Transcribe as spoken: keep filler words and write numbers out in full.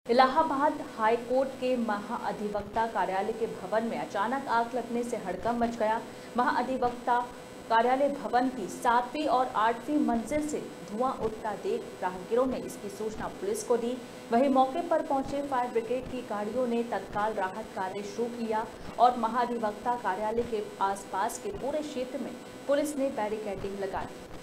Allahabad high court के महाअधिवक्ता कार्यालय के भवन में अचानक आग लगने से हड़कंप मच गया। महाअधिवक्ता कार्यालय भवन की सातवीं और आठवीं मंजिल से धुआं उठता देख राहगीरों ने इसकी सूचना पुलिस को दी। वहीं मौके पर पहुंचे फायर ब्रिगेड की गाड़ियों ने तत्काल राहत कार्य शुरू किया और महाअधिवक्ता कार्यालय के आसपास के पूरे क्षेत्र में पुलिस ने बैरिकेडिंग लगा दी।